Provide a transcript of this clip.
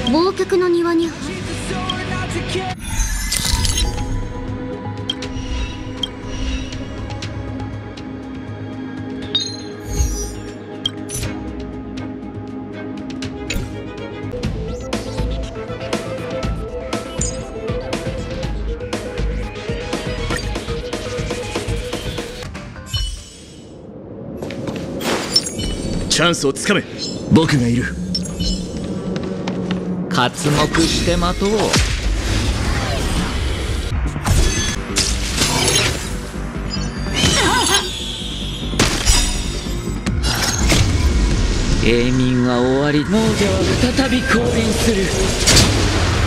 忘却の庭にチャンスをつかめ。僕がいる。 刮目して待とう。永眠は終わり。亡者は再び降臨する。